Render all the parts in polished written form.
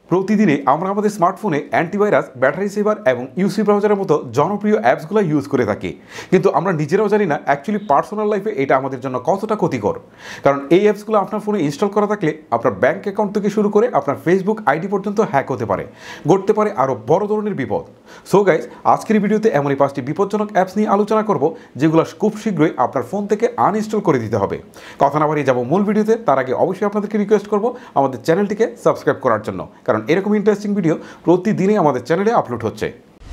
প্রতিদিনে আমরা আমাদের স্মার্টফোনে অ্যান্টিভাইরাস, ব্যাটারি সেভার এবং ইউসি ব্রাউজারের মতো জনপ্রিয় অ্যাপসগুলো ইউজ করে থাকি, কিন্তু আমরা নিজেরাও জানি না অ্যাকচুয়ালি পার্সোনাল লাইফে এটা আমাদের জন্য কতটা ক্ষতিকর। কারণ এই অ্যাপসগুলো আপনার ফোনে ইনস্টল করা থাকলে আপনার ব্যাঙ্ক অ্যাকাউন্ট থেকে শুরু করে আপনার ফেসবুক আইডি পর্যন্ত হ্যাক হতে পারে, ঘটতে পারে আরও বড় ধরনের বিপদ। সো গাইজ, আজকের ভিডিওতে এমনই 5টি বিপজ্জনক অ্যাপস নিয়ে আলোচনা করব যেগুলো খুব শীঘ্রই আপনার ফোন থেকে আনইনস্টল করে দিতে হবে। কথা না বাড়িয়ে যাবো মূল ভিডিওতে। তার আগে অবশ্যই আপনাদেরকে রিকোয়েস্ট করব আমাদের চ্যানেলটিকে সাবস্ক্রাইব করার জন্য, কারণ এরকম ইন্টারেস্টিং ভিডিও প্রতিদিনই আমাদের চ্যানেলে আপলোড হচ্ছে।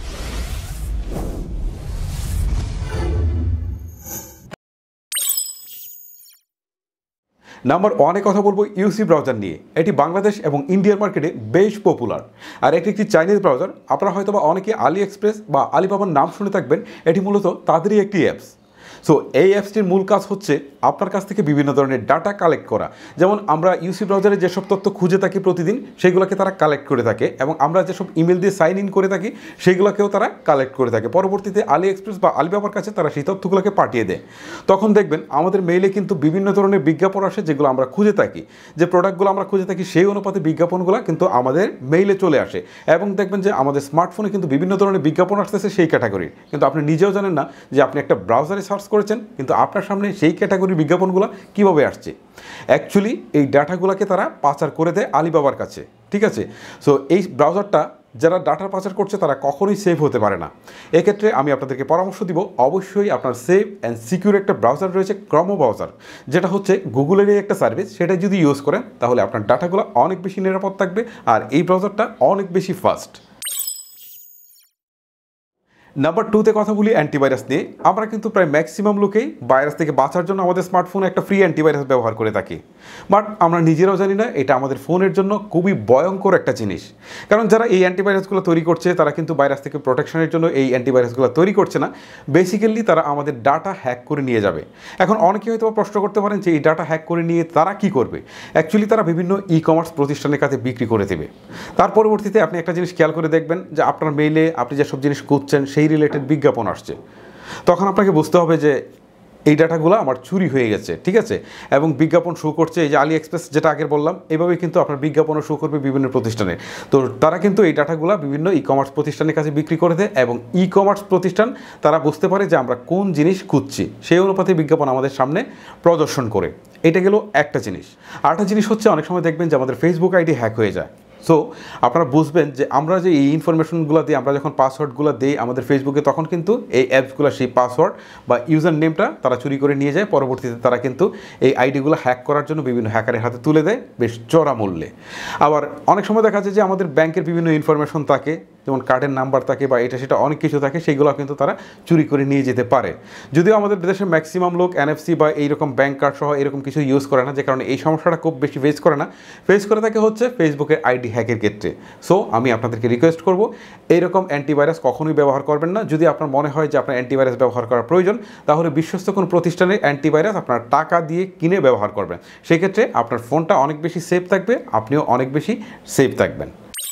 নাম্বার 1-এ কথা বলবো ইউসি ব্রাউজার নিয়ে। এটি বাংলাদেশ এবং ইন্ডিয়ার মার্কেটে বেশ পপুলার, আর এটি একটি চাইনিজ ব্রাউজার। আপনারা হয়তো বা অনেকে আলি এক্সপ্রেস বা আলিবাবার নাম শুনে থাকবেন। এটি মূলত তাদেরই একটি অ্যাপস। সো এই অ্যাপসটির মূল কাজ হচ্ছে আপনার কাছ থেকে বিভিন্ন ধরনের ডাটা কালেক্ট করা। যেমন আমরা ইউসি ব্রাউজারে যেসব তথ্য খুঁজে থাকি প্রতিদিন, সেগুলোকে তারা কালেক্ট করে থাকে, এবং আমরা যেসব ইমেল দিয়ে সাইন ইন করে থাকি সেগুলোকেও তারা কালেক্ট করে থাকে। পরবর্তীতে আলি এক্সপ্রেস বা আলিবাবার কাছে তারা সেই তথ্যগুলোকে পাঠিয়ে দেয়। তখন দেখবেন আমাদের মেইলে কিন্তু বিভিন্ন ধরনের বিজ্ঞাপন আসে যেগুলো আমরা খুঁজে থাকি। যে প্রোডাক্টগুলো আমরা খুঁজে থাকি সেই অনুপাতে বিজ্ঞাপনগুলো কিন্তু আমাদের মেইলে চলে আসে, এবং দেখবেন যে আমাদের স্মার্টফোনে কিন্তু বিভিন্ন ধরনের বিজ্ঞাপন আসতেছে সেই ক্যাটাগরির, কিন্তু আপনি নিজেও জানেন না যে আপনি একটা ব্রাউজারে সার্চ করেছেন, কিন্তু আপনার সামনে সেই ক্যাটাগরির বিজ্ঞাপনগুলো কীভাবে আসছে। অ্যাকচুয়ালি এই ডাটাগুলোকে তারা পাচার করে দেয় আলিবাবার কাছে, ঠিক আছে। সো এই ব্রাউজারটা যারা ডাটা পাচার করছে তারা কখনোই সেভ হতে পারে না। এক্ষেত্রে আমি আপনাদেরকে পরামর্শ দিব, অবশ্যই আপনার সেফ অ্যান্ড সিকিউর একটা ব্রাউজার রয়েছে, ক্রোম ব্রাউজার, যেটা হচ্ছে গুগলেরই একটা সার্ভিস। সেটা যদি ইউজ করেন তাহলে আপনার ডাটাগুলো অনেক বেশি নিরাপদ থাকবে, আর এই ব্রাউজারটা অনেক বেশি ফাস্ট। নাম্বার 2-তে কথা বলি অ্যান্টিভাইরাস নিয়ে। আমরা কিন্তু প্রায় ম্যাক্সিমাম লোকেই ভাইরাস থেকে বাঁচার জন্য আমাদের স্মার্টফোনে একটা ফ্রি অ্যান্টিভাইরাস ব্যবহার করে থাকি, বাট আমরা নিজেরাও জানি না এটা আমাদের ফোনের জন্য খুবই ভয়ঙ্কর একটা জিনিস। কারণ যারা এই অ্যান্টিভাইরাসগুলো তৈরি করছে তারা কিন্তু ভাইরাস থেকে প্রোটেকশনের জন্য এই অ্যান্টিভাইরাসগুলো তৈরি করছে না, বেসিক্যালি তারা আমাদের ডাটা হ্যাক করে নিয়ে যাবে। এখন অনেকে হয়তো প্রশ্ন করতে পারেন যে এই ডাটা হ্যাক করে নিয়ে তারা কি করবে। অ্যাকচুয়ালি তারা বিভিন্ন ই কমার্স প্রতিষ্ঠানের কাছে বিক্রি করে দেবে। তার পরবর্তীতে আপনি একটা জিনিস খেয়াল করে দেখবেন যে আপনার মেইলে আপনি যেসব জিনিস খুঁজছেন সেই রিলেটেড বিজ্ঞাপন আসছে। তখন আপনাকে বুঝতে হবে যে এই ডাটাগুলো আমার চুরি হয়ে গেছে, ঠিক আছে। এবং বিজ্ঞাপন শো করছে এই যে আলি এক্সপ্রেস, যেটা আগের বললাম, এভাবেই কিন্তু আপনার বিজ্ঞাপনও শো করবে বিভিন্ন প্রতিষ্ঠানে। তো তারা কিন্তু এই ডাটাগুলো বিভিন্ন ই কমার্স প্রতিষ্ঠানের কাছে বিক্রি করে দেয়, এবং ই কমার্স প্রতিষ্ঠান তারা বুঝতে পারে যে আমরা কোন জিনিস খুঁজছি, সেই অনুপাতে বিজ্ঞাপন আমাদের সামনে প্রদর্শন করে। এটা গেল একটা জিনিস। আরেকটা জিনিস হচ্ছে অনেক সময় দেখবেন যে আমাদের ফেসবুক আইডি হ্যাক হয়ে যায়। সো আপনারা বুঝবেন যে আমরা যে এই ইনফরমেশনগুলো দিই, আমরা যখন পাসওয়ার্ডগুলো দিই আমাদের ফেসবুকে, তখন কিন্তু এই অ্যাপসগুলো সেই পাসওয়ার্ড বা ইউজার নেমটা তারা চুরি করে নিয়ে যায়। পরবর্তীতে তারা কিন্তু এই আইডিগুলো হ্যাক করার জন্য বিভিন্ন হ্যাকারের হাতে তুলে দেয় বেশ চড়া মূল্যে। আবার অনেক সময় দেখা যায় যে আমাদের ব্যাংকের বিভিন্ন ইনফরমেশন থাকে, যেমন কার্ডের নাম্বার থাকে বা এটা সেটা অনেক কিছু থাকে, সেইগুলো কিন্তু তারা চুরি করে নিয়ে যেতে পারে। যদিও আমাদের দেশের ম্যাক্সিমাম লোক এনএফসি বা এইরকম ব্যাংক কার্ড সহ এরকম কিছু ইউজ করে না, যে কারণে এই সমস্যাটা খুব বেশি ফেস করে না। ফেস করে থাকে হচ্ছে ফেসবুকের আইডি হ্যাকের ক্ষেত্রে। সো আমি আপনাদেরকে রিকোয়েস্ট করব, এইরকম অ্যান্টিভাইরাস কখনোই ব্যবহার করবেন না। যদি আপনার মনে হয় যে আপনার অ্যান্টিভাইরাস ব্যবহার করার প্রয়োজন, তাহলে বিশ্বস্ত কোনো প্রতিষ্ঠানের অ্যান্টিভাইরাস আপনার টাকা দিয়ে কিনে ব্যবহার করবেন। সেক্ষেত্রে আপনার ফোনটা অনেক বেশি সেফ থাকবে, আপনিও অনেক বেশি সেফ থাকবেন।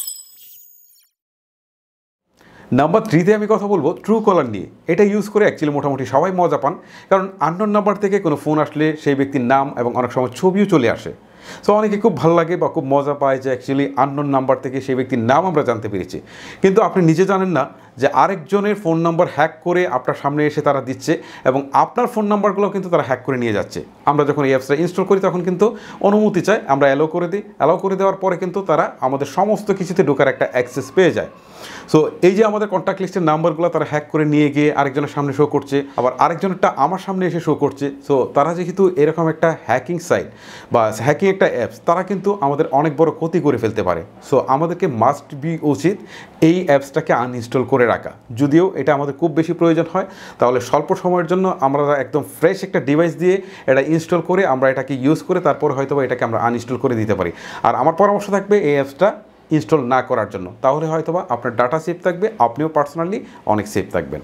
নাম্বার 3-তে আমি কথা বলবো ট্রু কলার নিয়ে। এটা ইউজ করে অ্যাকচুয়ালি মোটামুটি সবাই মজা পান, কারণ আননোন নাম্বার থেকে কোনো ফোন আসলে সেই ব্যক্তির নাম এবং অনেক সময় ছবিও চলে আসে। সো অনেকে খুব ভালো লাগে বা খুব মজা পায় যে অ্যাকচুয়ালি আননোন নাম্বার থেকে সেই ব্যক্তির নাম আমরা জানতে পেরেছি, কিন্তু আপনি নিজে জানেন না যে আরেকজনের ফোন নাম্বার হ্যাক করে আপনার সামনে এসে তারা দিচ্ছে, এবং আপনার ফোন নাম্বারগুলো কিন্তু তারা হ্যাক করে নিয়ে যাচ্ছে। আমরা যখন এই অ্যাপসটা ইনস্টল করি তখন কিন্তু অনুমতি চাই, আমরা অ্যালাউ করে দিই। অ্যালাউ করে দেওয়ার পরে কিন্তু তারা আমাদের সমস্ত কিছুতে ঢোকার একটা অ্যাক্সেস পেয়ে যায়। সো এই যে আমাদের কন্ট্যাক্ট লিস্টের নাম্বারগুলো তারা হ্যাক করে নিয়ে গিয়ে আরেকজনের সামনে শো করছে, আবার আরেকজনেরটা আমার সামনে এসে শো করছে। সো তারা যেহেতু এরকম একটা হ্যাকিং সাইট বা হ্যাকিং একটা অ্যাপস, তারা কিন্তু আমাদের অনেক বড় ক্ষতি করে ফেলতে পারে। সো আমাদেরকে মাস্ট বি উচিত এই অ্যাপসটাকে আনইনস্টল করে রাখা। যদিও এটা আমাদের খুব বেশি প্রয়োজন হয়, তাহলে স্বল্প সময়ের জন্য আমরা একদম ফ্রেশ একটা ডিভাইস দিয়ে এটা ইনস্টল করে আমরা এটাকে ইউজ করে তারপর হয়তো বা এটাকে আমরা আনইনস্টল করে দিতে পারি। আর আমার পরামর্শ থাকবে এই অ্যাপসটা ইনস্টল না করার জন্য, তাহলে হয়তো বা আপনার ডাটা সেফ থাকবে, আপনিও পার্সোনালি অনেক সেফ থাকবেন।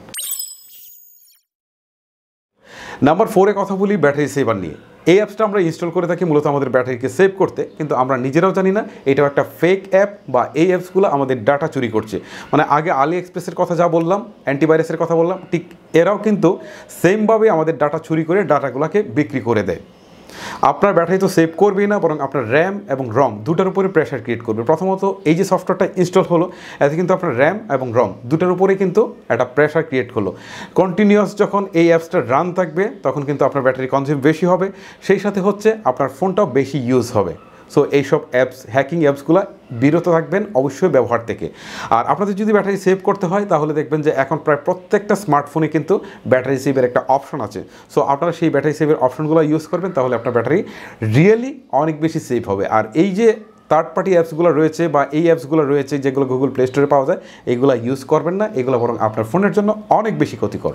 নাম্বার 4-এ কথা বলি ব্যাটারি সেভার নিয়ে। এই অ্যাপসটা আমরা ইনস্টল করে থাকি মূলত আমাদের ব্যাটারিকে সেভ করতে, কিন্তু আমরা নিজেরাও জানি না এটাও একটা ফেক অ্যাপ বা এই অ্যাপসগুলো আমাদের ডাটা চুরি করছে। মানে আগে আলি এক্সপ্রেসের কথা যা বললাম, অ্যান্টিভাইরাসের কথা বললাম, ঠিক এরাও কিন্তু সেমভাবে আমাদের ডাটা চুরি করে ডাটাগুলোকে বিক্রি করে দেয়। আপনার ব্যাটারি তো সেভ করবেই না, বরং আপনার র্যাম এবং রম দুটার উপরে প্রেশার ক্রিয়েট করবে। প্রথমত এই যে সফটওয়্যারটা ইনস্টল হলো, এতে কিন্তু আপনার র্যাম এবং রম দুটার উপরেই কিন্তু একটা প্রেশার ক্রিয়েট হলো। কন্টিনিউয়াস যখন এই অ্যাপসটা রান থাকবে তখন কিন্তু আপনার ব্যাটারি কনজিউম বেশি হবে, সেই সাথে হচ্ছে আপনার ফোনটাও বেশি ইউজ হবে। সো এইসব অ্যাপস, হ্যাকিং অ্যাপসগুলো বিরত থাকবেন অবশ্যই ব্যবহার থেকে। আর আপনাদের যদি ব্যাটারি সেভ করতে হয় তাহলে দেখবেন যে এখন প্রায় প্রত্যেকটা স্মার্টফোনে কিন্তু ব্যাটারি সেভের একটা অপশন আছে। সো আপনারা সেই ব্যাটারি সেভের অপশনগুলো ইউজ করবেন, তাহলে আপনার ব্যাটারি রিয়েলি অনেক বেশি সেভ হবে। আর এই যে থার্ড পার্টি অ্যাপসগুলো রয়েছে বা এই অ্যাপসগুলো রয়েছে যেগুলো গুগল প্লে স্টোরে পাওয়া যায়, এইগুলো ইউজ করবেন না, এগুলো বরং আপনার ফোনের জন্য অনেক বেশি ক্ষতিকর।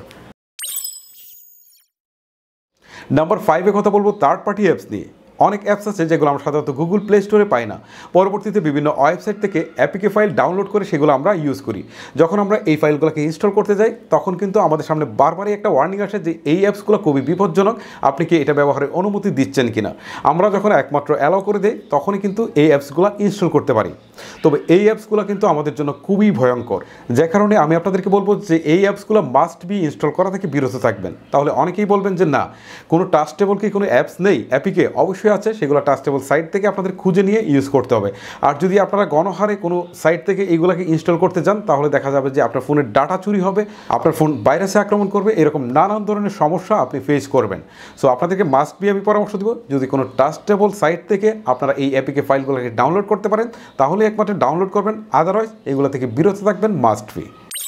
নাম্বার 5-এ কথা বলবো থার্ড পার্টি অ্যাপস নিয়ে। অনেক অ্যাপস আছে যেগুলো আমরা সাধারণত গুগল প্লে স্টোরে পাই না, পরবর্তীতে বিভিন্ন ওয়েবসাইট থেকে অ্যাপিকে ফাইল ডাউনলোড করে সেগুলো আমরা ইউজ করি। যখন আমরা এই ফাইলগুলোকে ইনস্টল করতে যাই তখন কিন্তু আমাদের সামনে বারবারই একটা ওয়ার্নিং আসে যে এই অ্যাপসগুলো খুবই বিপজ্জনক, আপনি কি এটা ব্যবহারের অনুমতি দিচ্ছেন কিনা। আমরা যখন একমাত্র অ্যালাউ করে দেই তখনই কিন্তু এই অ্যাপসগুলো ইনস্টল করতে পারি। তবে এই অ্যাপসগুলো কিন্তু আমাদের জন্য খুবই ভয়ঙ্কর, যে কারণে আমি আপনাদেরকে বলবো যে এই অ্যাপসগুলো মাস্ট বি ইনস্টল করা থেকে বিরত থাকবেন। তাহলে অনেকেই বলবেন যে না, কোনো ট্রাস্টেবল কি কোনো অ্যাপস নেই? অ্যাপিকে অবশ্যই আছে, সেগুলো ট্রাস্টেবল সাইট থেকে আপনাদের খুঁজে নিয়ে ইউজ করতে হবে। আর যদি আপনারা গণহারে কোনো সাইট থেকে এইগুলোকে ইনস্টল করতে যান তাহলে দেখা যাবে যে আপনার ফোনের ডাটা চুরি হবে, আপনার ফোন ভাইরাসে আক্রমণ করবে, এরকম নানান ধরনের সমস্যা আপনি ফেস করবেন। সো আপনাদেরকে মাস্ট বি আমি পরামর্শ দেবো, যদি কোনো ট্রাস্টেবল সাইট থেকে আপনারা এই অ্যাপিকে ফাইলগুলোকে ডাউনলোড করতে পারেন তাহলে একমাত্র ডাউনলোড করবেন, আদারওয়াইজ এগুলো থেকে বিরত থাকবেন মাস্ট বি।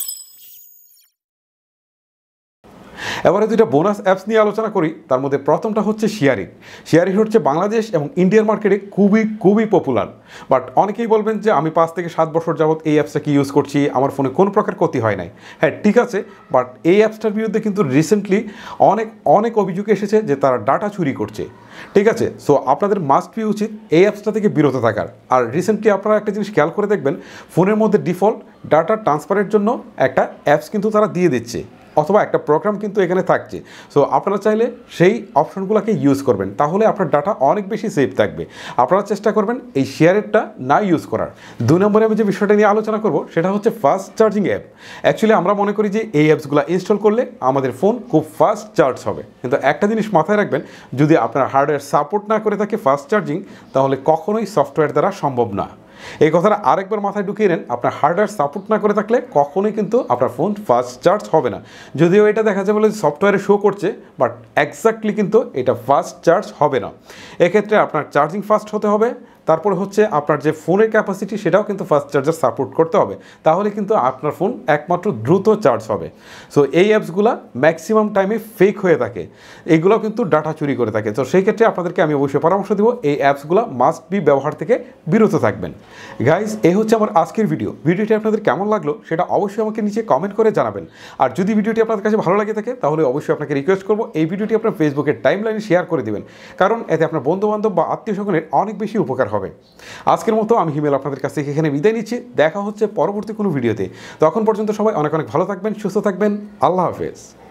এবারে দুইটা বোনাস অ্যাপস নিয়ে আলোচনা করি। তার মধ্যে প্রথমটা হচ্ছে শেয়ারিং। শেয়ারিং হচ্ছে বাংলাদেশ এবং ইন্ডিয়ার মার্কেটে খুবই পপুলার। বাট অনেকেই বলবেন যে আমি 5 থেকে 7 বছর যাবত এই অ্যাপসটাকে ইউজ করছি, আমার ফোনে কোনো প্রকার ক্ষতি হয় নাই। হ্যাঁ ঠিক আছে, বাট এই অ্যাপসটার বিরুদ্ধে কিন্তু রিসেন্টলি অনেক অভিযোগ এসেছে যে তারা ডাটা চুরি করছে। ঠিক আছে, সো আপনাদের মাস্ট বি উচিত এই অ্যাপসটা থেকে বিরত থাকার। আর রিসেন্টলি আপনারা একটা জিনিস খেয়াল করে দেখবেন, ফোনের মধ্যে ডিফল্ট ডাটা ট্রান্সফারের জন্য একটা অ্যাপস কিন্তু তারা দিয়ে দিচ্ছে, অথবা একটা প্রোগ্রাম কিন্তু এখানে থাকছে। সো আপনারা চাইলে সেই অপশনগুলোকে ইউজ করবেন, তাহলে আপনার ডাটা অনেক বেশি সেফ থাকবে। আপনারা চেষ্টা করবেন এই শেয়ারেরটা না ইউজ করার। 2 নম্বরে আমি যে বিষয়টা নিয়ে আলোচনা করব সেটা হচ্ছে ফাস্ট চার্জিং অ্যাপ। অ্যাকচুয়ালি আমরা মনে করি যে এই অ্যাপসগুলো ইনস্টল করলে আমাদের ফোন খুব ফাস্ট চার্জ হবে, কিন্তু একটা জিনিস মাথায় রাখবেন, যদি আপনার হার্ডওয়্যার সাপোর্ট না করে থাকে ফাস্ট চার্জিং, তাহলে কখনোই সফটওয়্যার দ্বারা সম্ভব না। এই কথাটা আরেকবার মাথায় ঢুকিয়ে নেন, আপনার হার্ডওয়্যার সাপোর্ট না করে থাকলে কখনোই কিন্তু আপনার ফোন ফাস্ট চার্জ হবে না। যদিও এটা দেখা যায় বলে সফটওয়্যারে শো করছে, বাট এক্স্যাক্টলি কিন্তু এটা ফাস্ট চার্জ হবে না। এক্ষেত্রে আপনার চার্জিং ফাস্ট হতে হবে, তারপরে হচ্ছে আপনার যে ফোনের ক্যাপাসিটি সেটাও কিন্তু ফাস্ট চার্জার সাপোর্ট করতে হবে, তাহলে কিন্তু আপনার ফোন একমাত্র দ্রুত চার্জ হবে। সো এই অ্যাপসগুলো ম্যাক্সিমাম টাইমে ফেক হয়ে থাকে, এগুলো কিন্তু ডাটা চুরি করে থাকে। তো সেই ক্ষেত্রে আপনাদেরকে আমি অবশ্যই পরামর্শ দেবো এই অ্যাপসগুলো মাস্ট বি ব্যবহার থেকে বিরত থাকবেন। গাইজ, এই হচ্ছে আমার আজকের ভিডিওটি আপনাদের কেমন লাগলো সেটা অবশ্যই আমাকে নিচে কমেন্ট করে জানাবেন। আর যদি ভিডিওটি আপনাদের কাছে ভালো লাগে থাকে তাহলে অবশ্যই আপনাকে রিকোয়েস্ট করবো এই ভিডিওটি আপনার ফেসবুকের টাইমলাইনে শেয়ার করে দেবেন, কারণ এতে আপনার বন্ধুবান্ধব বা আত্মীয় স্বজনের অনেক বেশি উপকার হবে। আজকের মতো আমি হিমেল আপনাদের কাছ থেকে এখানে বিদায় নিচ্ছি, দেখা হচ্ছে পরবর্তী কোনো ভিডিওতে। তখন পর্যন্ত সবাই অনেক ভালো থাকবেন, সুস্থ থাকবেন। আল্লাহ হাফেজ।